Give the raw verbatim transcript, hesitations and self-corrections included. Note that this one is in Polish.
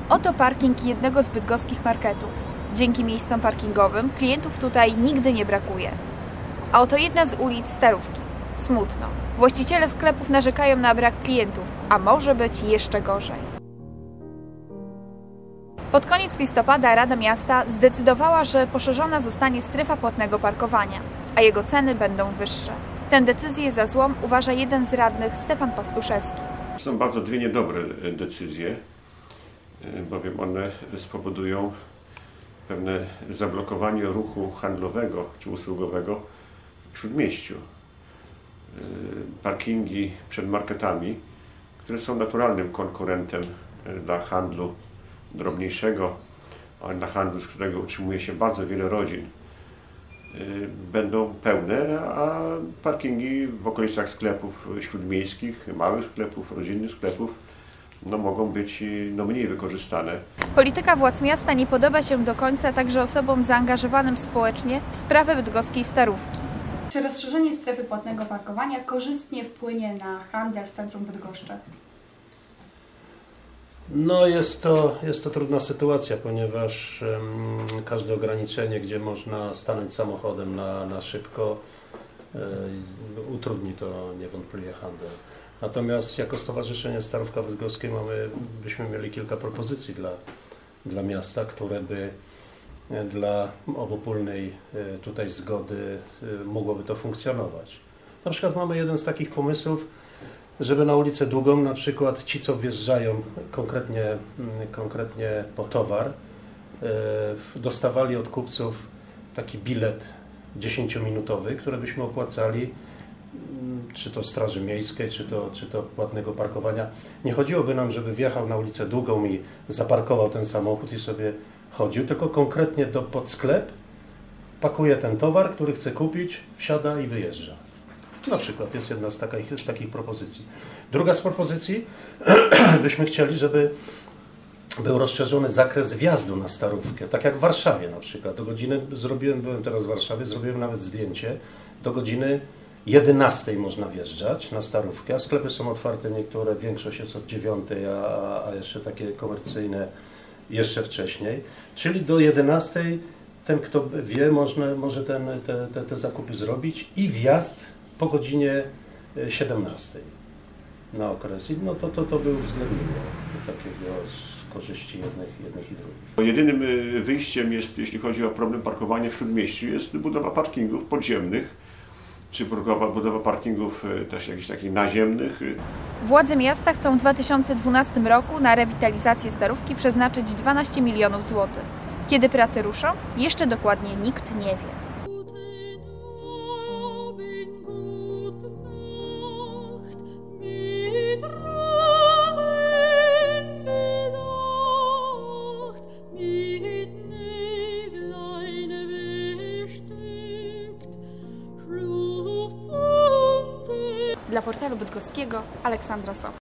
Oto parking jednego z bydgoskich marketów. Dzięki miejscom parkingowym klientów tutaj nigdy nie brakuje. A oto jedna z ulic Starówki. Smutno. Właściciele sklepów narzekają na brak klientów, a może być jeszcze gorzej. Pod koniec listopada Rada Miasta zdecydowała, że poszerzona zostanie strefa płatnego parkowania, a jego ceny będą wyższe. Tę decyzję za złą uważa jeden z radnych, Stefan Pastuszewski. Są bardzo dwie niedobre decyzje, bowiem one spowodują pewne zablokowanie ruchu handlowego czy usługowego w Śródmieściu. Parkingi przed marketami, które są naturalnym konkurentem dla handlu drobniejszego, ale dla handlu, z którego utrzymuje się bardzo wiele rodzin, będą pełne, a parkingi w okolicach sklepów śródmiejskich, małych sklepów, rodzinnych sklepów no, mogą być no, mniej wykorzystane. Polityka władz miasta nie podoba się do końca także osobom zaangażowanym społecznie w sprawę bydgoskiej Starówki. Czy rozszerzenie strefy płatnego parkowania korzystnie wpłynie na handel w centrum Bydgoszczy? No jest to, jest to trudna sytuacja, ponieważ um, każde ograniczenie, gdzie można stanąć samochodem na, na szybko, um, utrudni to niewątpliwie handel. Natomiast jako Stowarzyszenie Starówka Bydgoskie mamy, byśmy mieli kilka propozycji dla, dla miasta, które by dla obopólnej tutaj zgody mogłoby to funkcjonować. Na przykład mamy jeden z takich pomysłów, żeby na ulicę Długą na przykład ci, co wjeżdżają konkretnie, konkretnie po towar, dostawali od kupców taki bilet dziesięciominutowy, który byśmy opłacali, czy to Straży Miejskiej, czy to, czy to płatnego parkowania. Nie chodziłoby nam, żeby wjechał na ulicę Długą i zaparkował ten samochód i sobie chodził, tylko konkretnie do, pod sklep pakuje ten towar, który chce kupić, wsiada i wyjeżdża. Na przykład jest jedna z takich, z takich propozycji. Druga z propozycji, byśmy chcieli, żeby był rozszerzony zakres wjazdu na Starówkę, tak jak w Warszawie na przykład. Do godziny, zrobiłem, byłem teraz w Warszawie, zrobiłem nawet zdjęcie, do godziny jedenastej można wjeżdżać na Starówkę, a sklepy są otwarte, niektóre, większość jest od dziewiątej, a, a jeszcze takie komercyjne jeszcze wcześniej. Czyli do jedenastej ten, kto wie, można, może ten, te, te, te zakupy zrobić i wjazd po godzinie siedemnastej na okres. I no to, to, to by uwzględniło takiego z korzyści jednych, jednych i drugich. Jedynym wyjściem jest, jeśli chodzi o problem parkowania w Śródmieściu, jest budowa parkingów podziemnych, czy budowa, budowa parkingów też jakichś takich naziemnych. Władze miasta chcą w dwa tysiące dwunastym roku na rewitalizację Starówki przeznaczyć dwanaście milionów złotych. Kiedy prace ruszą? Jeszcze dokładnie nikt nie wie. Dla portalu bydgoskiego Aleksandra Soch.